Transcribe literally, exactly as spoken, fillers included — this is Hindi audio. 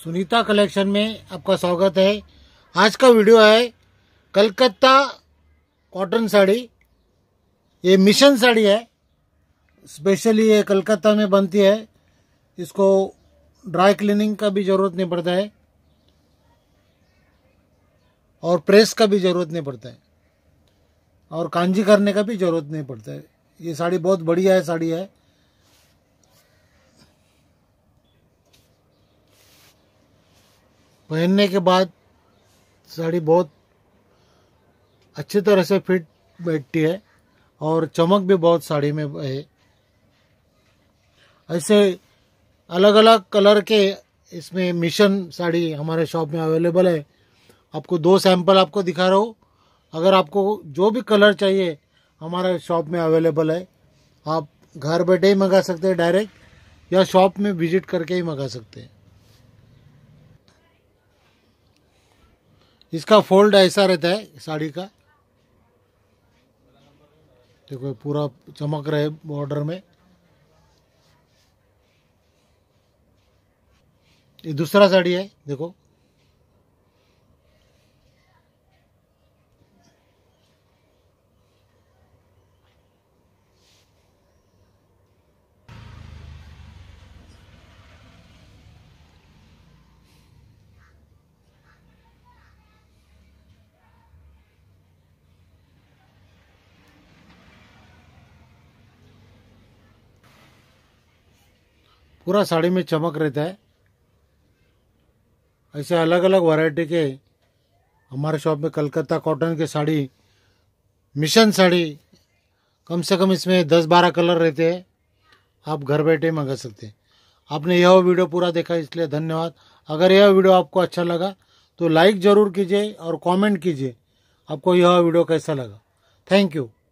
सुनीता कलेक्शन में आपका स्वागत है। आज का वीडियो है कलकत्ता कॉटन साड़ी। ये मिशन साड़ी है, स्पेशली ये कलकत्ता में बनती है। इसको ड्राई क्लीनिंग का भी ज़रूरत नहीं पड़ता है और प्रेस का भी ज़रूरत नहीं पड़ता है और कांजी करने का भी ज़रूरत नहीं पड़ता है। ये साड़ी बहुत बढ़िया है साड़ी है। पहनने के बाद साड़ी बहुत अच्छी तरह से फिट बैठती है और चमक भी बहुत साड़ी में है। ऐसे अलग अलग कलर के इसमें मिशन साड़ी हमारे शॉप में अवेलेबल है। आपको दो सैंपल आपको दिखा रहा हूँ। अगर आपको जो भी कलर चाहिए हमारे शॉप में अवेलेबल है। आप घर बैठे ही मंगा सकते हैं डायरेक्ट, या शॉप में विजिट करके ही मंगा सकते हैं। इसका फोल्ड ऐसा रहता है साड़ी का, देखो पूरा चमक रहे बॉर्डर में। ये दूसरा साड़ी है, देखो पूरा साड़ी में चमक रहता है। ऐसे अलग अलग वैरायटी के हमारे शॉप में कलकत्ता कॉटन के साड़ी, मिशन साड़ी, कम से कम इसमें दस बारह कलर रहते हैं। आप घर बैठे मंगा सकते हैं। आपने यह वीडियो पूरा देखा इसलिए धन्यवाद। अगर यह वीडियो आपको अच्छा लगा तो लाइक ज़रूर कीजिए और कमेंट कीजिए आपको यह वीडियो कैसा लगा। Thank you.